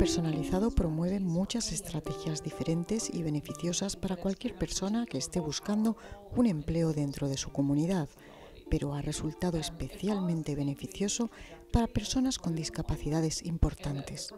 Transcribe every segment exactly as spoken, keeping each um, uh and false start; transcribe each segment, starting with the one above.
personalizado promueve muchas estrategias diferentes y beneficiosas para cualquier persona que esté buscando un empleo dentro de su comunidad, pero ha resultado especialmente beneficioso para personas con discapacidades importantes.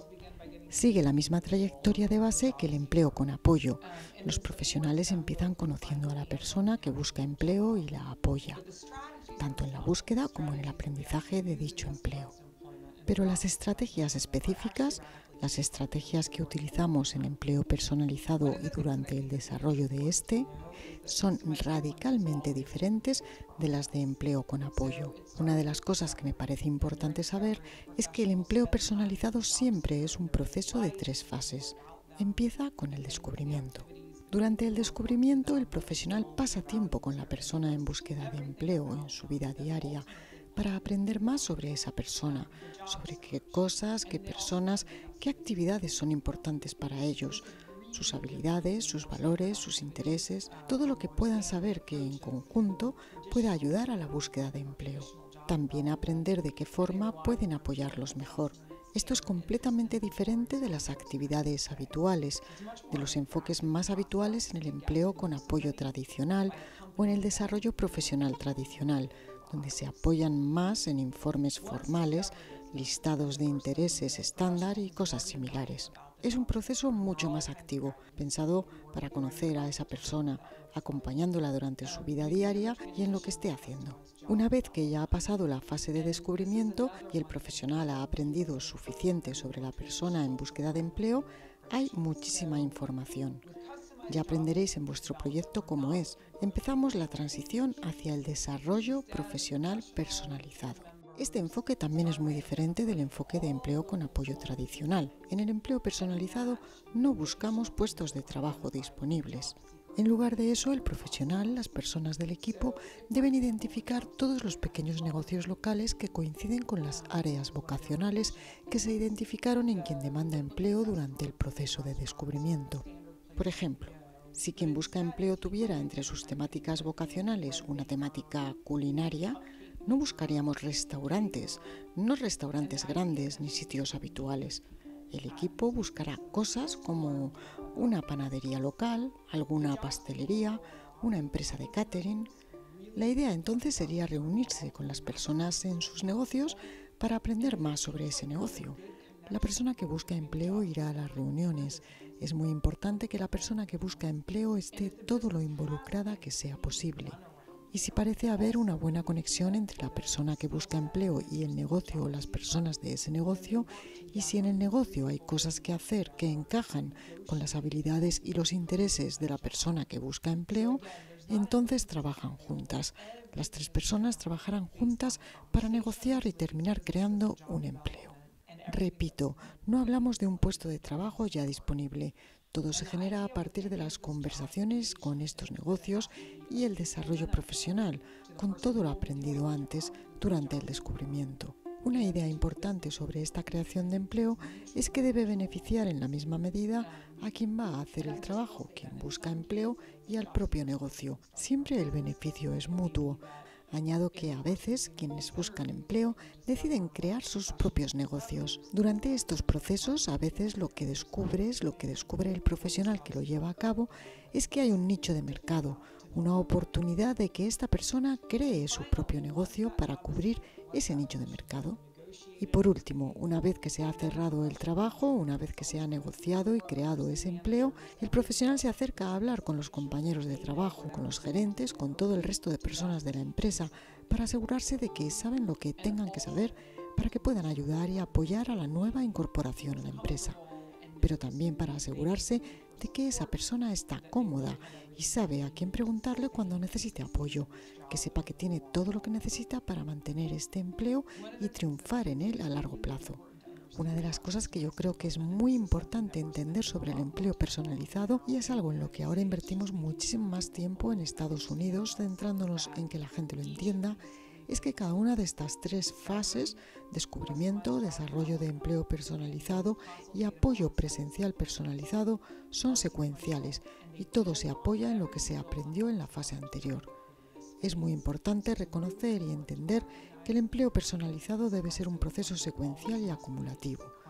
Sigue la misma trayectoria de base que el empleo con apoyo. Los profesionales empiezan conociendo a la persona que busca empleo y la apoya, tanto en la búsqueda como en el aprendizaje de dicho empleo. Pero las estrategias específicas, las estrategias que utilizamos en empleo personalizado y durante el desarrollo de este, son radicalmente diferentes de las de empleo con apoyo. Una de las cosas que me parece importante saber es que el empleo personalizado siempre es un proceso de tres fases. Empieza con el descubrimiento. Durante el descubrimiento, el profesional pasa tiempo con la persona en búsqueda de empleo en su vida diaria, para aprender más sobre esa persona, sobre qué cosas, qué personas, qué actividades son importantes para ellos, sus habilidades, sus valores, sus intereses, todo lo que puedan saber que en conjunto pueda ayudar a la búsqueda de empleo. También aprender de qué forma pueden apoyarlos mejor. Esto es completamente diferente de las actividades habituales, de los enfoques más habituales en el empleo con apoyo tradicional o en el desarrollo profesional tradicional, donde se apoyan más en informes formales, listados de intereses estándar y cosas similares. Es un proceso mucho más activo, pensado para conocer a esa persona, acompañándola durante su vida diaria y en lo que esté haciendo. Una vez que ya ha pasado la fase de descubrimiento y el profesional ha aprendido suficiente sobre la persona en búsqueda de empleo, hay muchísima información. Ya aprenderéis en vuestro proyecto cómo es. Empezamos la transición hacia el desarrollo profesional personalizado. Este enfoque también es muy diferente del enfoque de empleo con apoyo tradicional. En el empleo personalizado no buscamos puestos de trabajo disponibles. En lugar de eso, el profesional, las personas del equipo, deben identificar todos los pequeños negocios locales que coinciden con las áreas vocacionales que se identificaron en quien demanda empleo durante el proceso de descubrimiento. Por ejemplo, si quien busca empleo tuviera entre sus temáticas vocacionales una temática culinaria, no buscaríamos restaurantes, no restaurantes grandes ni sitios habituales. El equipo buscará cosas como una panadería local, alguna pastelería, una empresa de catering. La idea entonces sería reunirse con las personas en sus negocios para aprender más sobre ese negocio. La persona que busca empleo irá a las reuniones. Es muy importante que la persona que busca empleo esté todo lo involucrada que sea posible. Y si parece haber una buena conexión entre la persona que busca empleo y el negocio o las personas de ese negocio, y si en el negocio hay cosas que hacer que encajan con las habilidades y los intereses de la persona que busca empleo, entonces trabajan juntas. Las tres personas trabajarán juntas para negociar y terminar creando un empleo. Repito, no hablamos de un puesto de trabajo ya disponible. Todo se genera a partir de las conversaciones con estos negocios y el desarrollo profesional, con todo lo aprendido antes durante el descubrimiento. Una idea importante sobre esta creación de empleo es que debe beneficiar en la misma medida a quien va a hacer el trabajo, quien busca empleo y al propio negocio. Siempre el beneficio es mutuo. Añado que a veces quienes buscan empleo deciden crear sus propios negocios. Durante estos procesos, a veces lo que descubres, lo que descubre el profesional que lo lleva a cabo, es que hay un nicho de mercado, una oportunidad de que esta persona cree su propio negocio para cubrir ese nicho de mercado. Y por último, una vez que se ha cerrado el trabajo, una vez que se ha negociado y creado ese empleo, el profesional se acerca a hablar con los compañeros de trabajo, con los gerentes, con todo el resto de personas de la empresa, para asegurarse de que saben lo que tengan que saber para que puedan ayudar y apoyar a la nueva incorporación a la empresa. Pero también para asegurarse de que esa persona está cómoda y sabe a quién preguntarle cuando necesite apoyo, que sepa que tiene todo lo que necesita para mantener este empleo y triunfar en él a largo plazo. Una de las cosas que yo creo que es muy importante entender sobre el empleo personalizado, y es algo en lo que ahora invertimos muchísimo más tiempo en Estados Unidos, centrándonos en que la gente lo entienda, es que cada una de estas tres fases, descubrimiento, desarrollo de empleo personalizado y apoyo presencial personalizado, son secuenciales y todo se apoya en lo que se aprendió en la fase anterior. Es muy importante reconocer y entender que el empleo personalizado debe ser un proceso secuencial y acumulativo.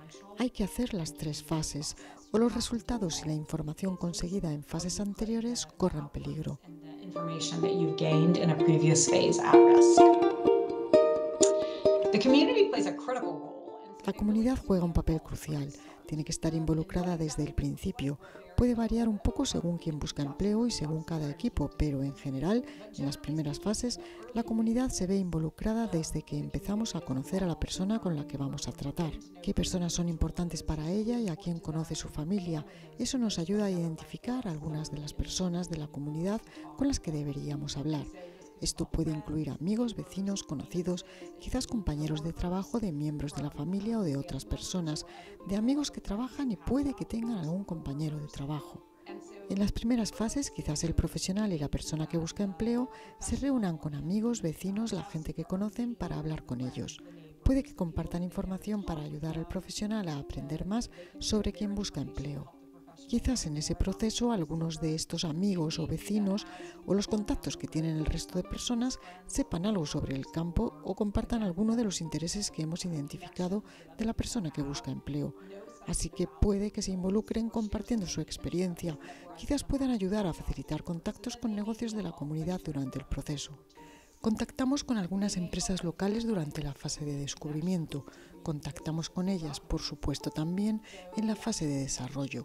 Hay que hacer las tres fases, o los resultados y la información conseguida en fases anteriores corren peligro. La comunidad juega un papel crucial. Tiene que estar involucrada desde el principio. Puede variar un poco según quien busca empleo y según cada equipo, pero en general, en las primeras fases, la comunidad se ve involucrada desde que empezamos a conocer a la persona con la que vamos a tratar. ¿Qué personas son importantes para ella y a quién conoce su familia? Eso nos ayuda a identificar algunas de las personas de la comunidad con las que deberíamos hablar. Esto puede incluir amigos, vecinos, conocidos, quizás compañeros de trabajo de miembros de la familia o de otras personas, de amigos que trabajan y puede que tengan algún compañero de trabajo. En las primeras fases, quizás el profesional y la persona que busca empleo se reúnan con amigos, vecinos, la gente que conocen para hablar con ellos. Puede que compartan información para ayudar al profesional a aprender más sobre quién busca empleo. Quizás en ese proceso algunos de estos amigos o vecinos o los contactos que tienen el resto de personas sepan algo sobre el campo o compartan alguno de los intereses que hemos identificado de la persona que busca empleo. Así que puede que se involucren compartiendo su experiencia. Quizás puedan ayudar a facilitar contactos con negocios de la comunidad durante el proceso. Contactamos con algunas empresas locales durante la fase de descubrimiento. Contactamos con ellas, por supuesto, también en la fase de desarrollo.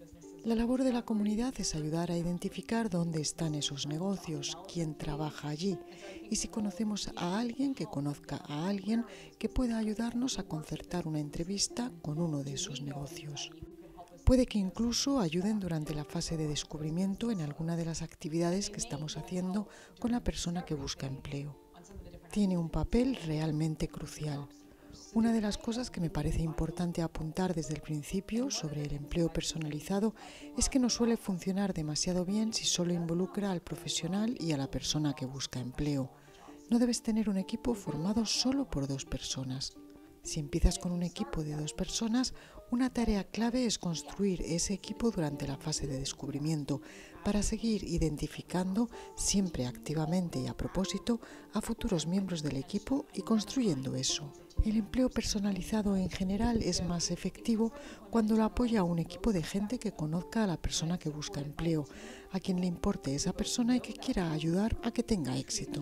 La labor de la comunidad es ayudar a identificar dónde están esos negocios, quién trabaja allí y si conocemos a alguien que conozca a alguien que pueda ayudarnos a concertar una entrevista con uno de esos negocios. Puede que incluso ayuden durante la fase de descubrimiento en alguna de las actividades que estamos haciendo con la persona que busca empleo. Tiene un papel realmente crucial. Una de las cosas que me parece importante apuntar desde el principio sobre el empleo personalizado es que no suele funcionar demasiado bien si solo involucra al profesional y a la persona que busca empleo. No debes tener un equipo formado solo por dos personas. Si empiezas con un equipo de dos personas, una tarea clave es construir ese equipo durante la fase de descubrimiento para seguir identificando, siempre activamente y a propósito, a futuros miembros del equipo y construyendo eso. El empleo personalizado en general es más efectivo cuando lo apoya a un equipo de gente que conozca a la persona que busca empleo, a quien le importe esa persona y que quiera ayudar a que tenga éxito.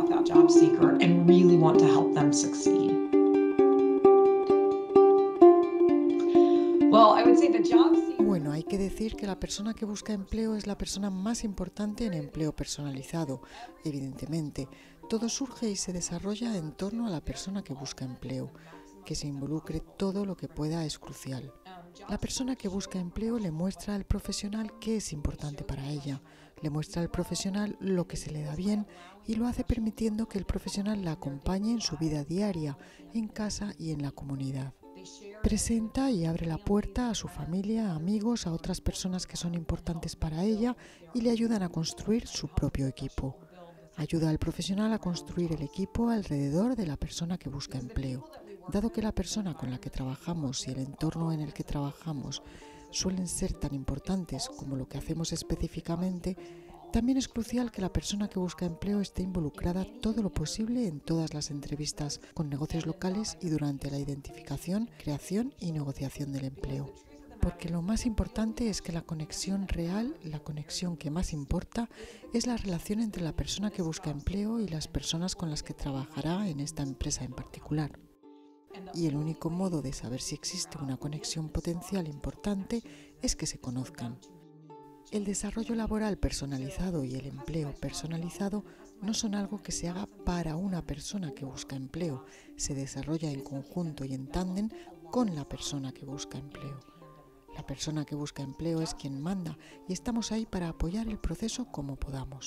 Bueno, hay que decir que la persona que busca empleo es la persona más importante en empleo personalizado, evidentemente. Todo surge y se desarrolla en torno a la persona que busca empleo. Que se involucre todo lo que pueda es crucial. La persona que busca empleo le muestra al profesional qué es importante para ella, le muestra al profesional lo que se le da bien y lo hace permitiendo que el profesional la acompañe en su vida diaria, en casa y en la comunidad. Presenta y abre la puerta a su familia, a amigos, a otras personas que son importantes para ella y le ayudan a construir su propio equipo. Ayuda al profesional a construir el equipo alrededor de la persona que busca empleo. Dado que la persona con la que trabajamos y el entorno en el que trabajamos suelen ser tan importantes como lo que hacemos específicamente, también es crucial que la persona que busca empleo esté involucrada todo lo posible en todas las entrevistas con negocios locales y durante la identificación, creación y negociación del empleo. Porque lo más importante es que la conexión real, la conexión que más importa, es la relación entre la persona que busca empleo y las personas con las que trabajará en esta empresa en particular. Y el único modo de saber si existe una conexión potencial importante es que se conozcan. El desarrollo laboral personalizado y el empleo personalizado no son algo que se haga para una persona que busca empleo, se desarrolla en conjunto y en tándem con la persona que busca empleo. La persona que busca empleo es quien manda y estamos ahí para apoyar el proceso como podamos.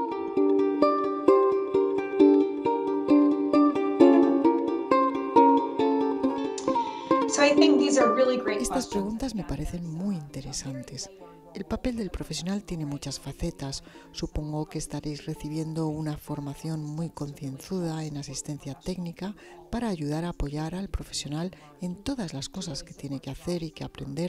Estas preguntas me parecen muy interesantes. El papel del profesional tiene muchas facetas. Supongo que estaréis recibiendo una formación muy concienzuda en asistencia técnica para ayudar a apoyar al profesional en todas las cosas que tiene que hacer y que aprender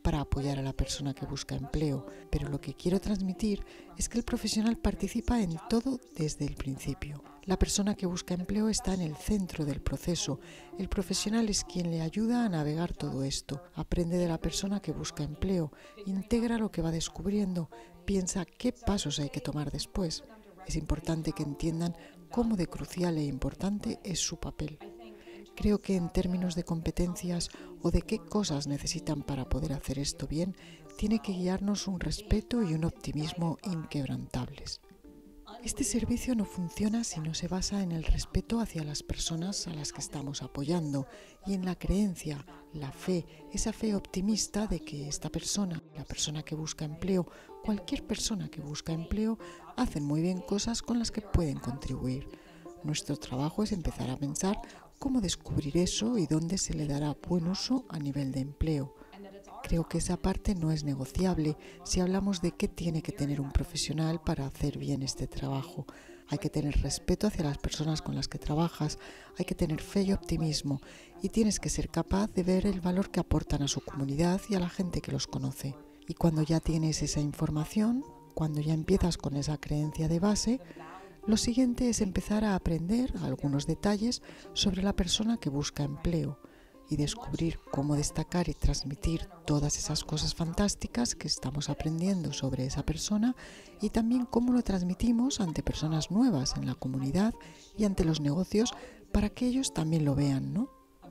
para apoyar a la persona que busca empleo, pero lo que quiero transmitir es que el profesional participa en todo desde el principio. La persona que busca empleo está en el centro del proceso. El profesional es quien le ayuda a navegar todo esto. Aprende de la persona que busca empleo, integra lo que va descubriendo, piensa qué pasos hay que tomar después. Es importante que entiendan cómo de crucial e importante es su papel. Creo que en términos de competencias o de qué cosas necesitan para poder hacer esto bien, tiene que guiarnos un respeto y un optimismo inquebrantables. Este servicio no funciona si no se basa en el respeto hacia las personas a las que estamos apoyando y en la creencia, la fe, esa fe optimista de que esta persona, la persona que busca empleo, cualquier persona que busca empleo, hacen muy bien cosas con las que pueden contribuir. Nuestro trabajo es empezar a pensar cómo descubrir eso y dónde se le dará buen uso a nivel de empleo. Creo que esa parte no es negociable si hablamos de qué tiene que tener un profesional para hacer bien este trabajo. Hay que tener respeto hacia las personas con las que trabajas, hay que tener fe y optimismo y tienes que ser capaz de ver el valor que aportan a su comunidad y a la gente que los conoce. Y cuando ya tienes esa información, cuando ya empiezas con esa creencia de base, lo siguiente es empezar a aprender algunos detalles sobre la persona que busca empleo y descubrir cómo destacar y transmitir todas esas cosas fantásticas que estamos aprendiendo sobre esa persona y también cómo lo transmitimos ante personas nuevas en la comunidad y ante los negocios para que ellos también lo vean, ¿no?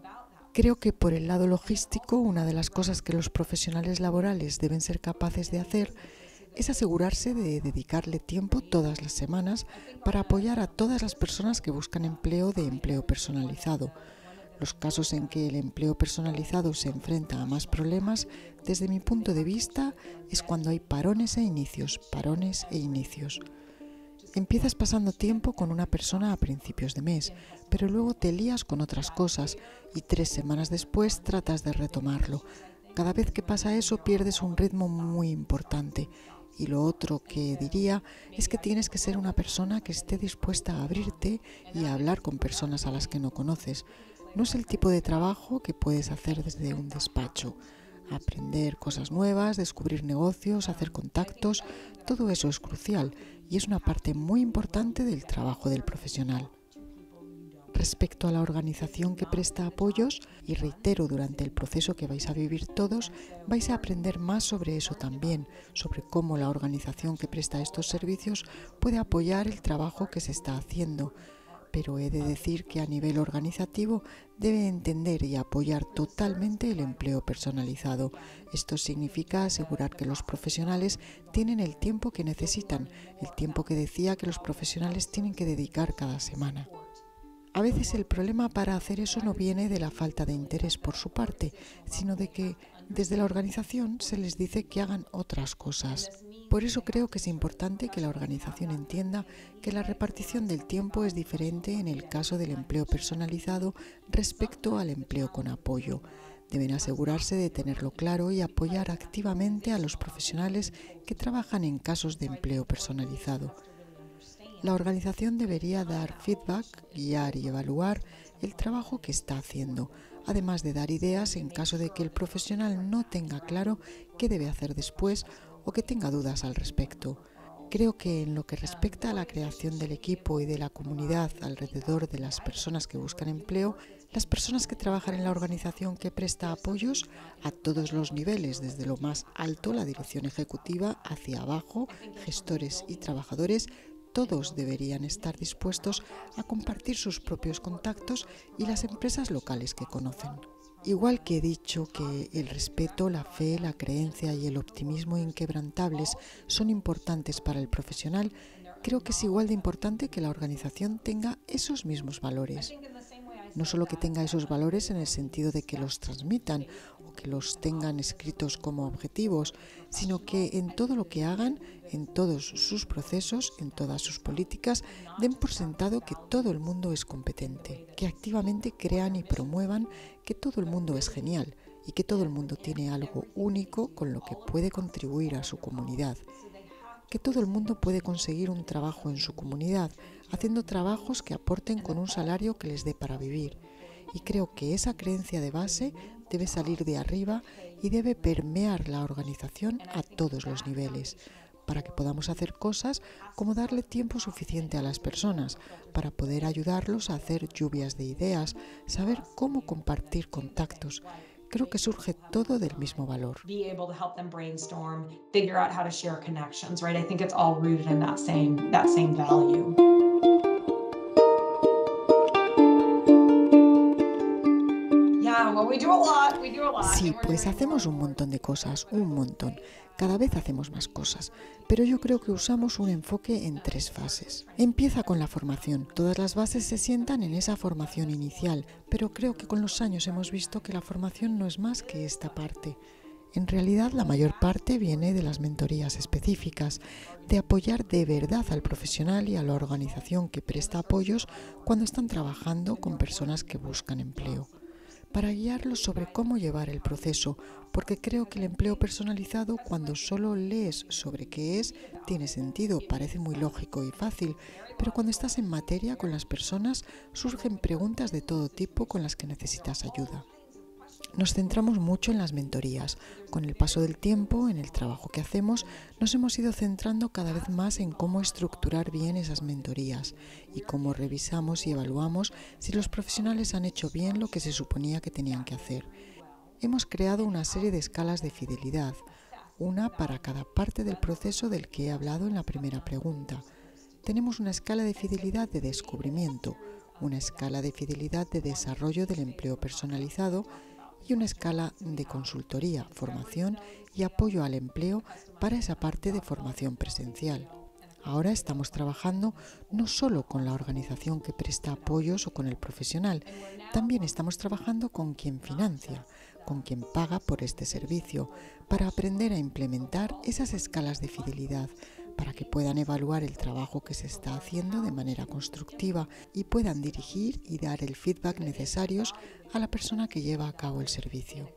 Creo que por el lado logístico, una de las cosas que los profesionales laborales deben ser capaces de hacer es asegurarse de dedicarle tiempo todas las semanas para apoyar a todas las personas que buscan empleo de empleo personalizado. Los casos en que el empleo personalizado se enfrenta a más problemas, desde mi punto de vista, es cuando hay parones e inicios, parones e inicios. Empiezas pasando tiempo con una persona a principios de mes, pero luego te lías con otras cosas y tres semanas después tratas de retomarlo. Cada vez que pasa eso pierdes un ritmo muy importante. Y lo otro que diría es que tienes que ser una persona que esté dispuesta a abrirte y a hablar con personas a las que no conoces. No es el tipo de trabajo que puedes hacer desde un despacho. Aprender cosas nuevas, descubrir negocios, hacer contactos, todo eso es crucial y es una parte muy importante del trabajo del profesional. Respecto a la organización que presta apoyos, y reitero, durante el proceso que vais a vivir todos, vais a aprender más sobre eso también, sobre cómo la organización que presta estos servicios puede apoyar el trabajo que se está haciendo. Pero he de decir que a nivel organizativo debe entender y apoyar totalmente el empleo personalizado. Esto significa asegurar que los profesionales tienen el tiempo que necesitan, el tiempo que decía que los profesionales tienen que dedicar cada semana. A veces el problema para hacer eso no viene de la falta de interés por su parte, sino de que desde la organización se les dice que hagan otras cosas. Por eso creo que es importante que la organización entienda que la repartición del tiempo es diferente en el caso del empleo personalizado respecto al empleo con apoyo. Deben asegurarse de tenerlo claro y apoyar activamente a los profesionales que trabajan en casos de empleo personalizado. La organización debería dar feedback, guiar y evaluar el trabajo que está haciendo, además de dar ideas en caso de que el profesional no tenga claro qué debe hacer después o que tenga dudas al respecto. Creo que en lo que respecta a la creación del equipo y de la comunidad alrededor de las personas que buscan empleo, las personas que trabajan en la organización que presta apoyos a todos los niveles, desde lo más alto, la dirección ejecutiva, hacia abajo, gestores y trabajadores, todos deberían estar dispuestos a compartir sus propios contactos y las empresas locales que conocen. Igual que he dicho que el respeto, la fe, la creencia y el optimismo inquebrantables son importantes para el profesional, creo que es igual de importante que la organización tenga esos mismos valores. No solo que tenga esos valores en el sentido de que los transmitan o que los tengan escritos como objetivos, sino que en todo lo que hagan, en todos sus procesos, en todas sus políticas, den por sentado que todo el mundo es competente, que activamente crean y promuevan que todo el mundo es genial y que todo el mundo tiene algo único con lo que puede contribuir a su comunidad, que todo el mundo puede conseguir un trabajo en su comunidad, haciendo trabajos que aporten con un salario que les dé para vivir, Y creo que esa creencia de base debe salir de arriba y debe permear la organización a todos los niveles, para que podamos hacer cosas como darle tiempo suficiente a las personas, para poder ayudarlos a hacer lluvias de ideas, saber cómo compartir contactos. Creo que surge todo del mismo valor. Be able to help them brainstorm, figure out how to share connections, right? I think it's all rooted in that same that same value. Yeah, well, we do a lot, we do a lot, Sí, and we're pues doing hacemos un montón de cosas, un montón. Cada vez hacemos más cosas, pero yo creo que usamos un enfoque en tres fases. Empieza con la formación. Todas las bases se sientan en esa formación inicial, pero creo que con los años hemos visto que la formación no es más que esta parte. En realidad, la mayor parte viene de las mentorías específicas, de apoyar de verdad al profesional y a la organización que presta apoyos cuando están trabajando con personas que buscan empleo, para guiarlos sobre cómo llevar el proceso, porque creo que el empleo personalizado, cuando solo lees sobre qué es, tiene sentido, parece muy lógico y fácil, pero cuando estás en materia con las personas, surgen preguntas de todo tipo con las que necesitas ayuda. Nos centramos mucho en las mentorías. Con el paso del tiempo, en el trabajo que hacemos, nos hemos ido centrando cada vez más en cómo estructurar bien esas mentorías y cómo revisamos y evaluamos si los profesionales han hecho bien lo que se suponía que tenían que hacer. Hemos creado una serie de escalas de fidelidad, una para cada parte del proceso del que he hablado en la primera pregunta. Tenemos una escala de fidelidad de descubrimiento, una escala de fidelidad de desarrollo del empleo personalizado y una escala de consultoría, formación y apoyo al empleo para esa parte de formación presencial. Ahora estamos trabajando no solo con la organización que presta apoyos o con el profesional, también estamos trabajando con quien financia, con quien paga por este servicio, para aprender a implementar esas escalas de fidelidad, para que puedan evaluar el trabajo que se está haciendo de manera constructiva y puedan dirigir y dar el feedback necesarios a la persona que lleva a cabo el servicio.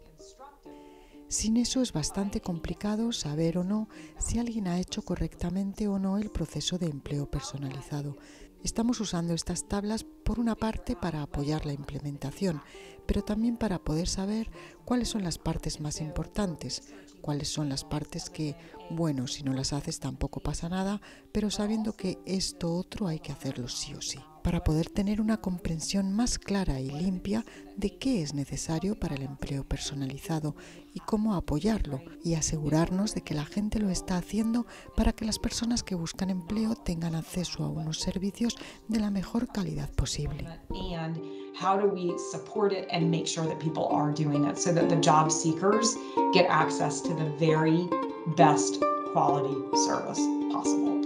Sin eso es bastante complicado saber o no si alguien ha hecho correctamente o no el proceso de empleo personalizado. Estamos usando estas tablas por una parte para apoyar la implementación, pero también para poder saber cuáles son las partes más importantes, cuáles son las partes que, bueno, si no las haces tampoco pasa nada, pero sabiendo que esto otro hay que hacerlo sí o sí, para poder tener una comprensión más clara y limpia de qué es necesario para el empleo personalizado y cómo apoyarlo, y asegurarnos de que la gente lo está haciendo para que las personas que buscan empleo tengan acceso a unos servicios de la mejor calidad posible. And how do we support it and make sure that people are doing it so that the job seekers get access to the very best quality service possible?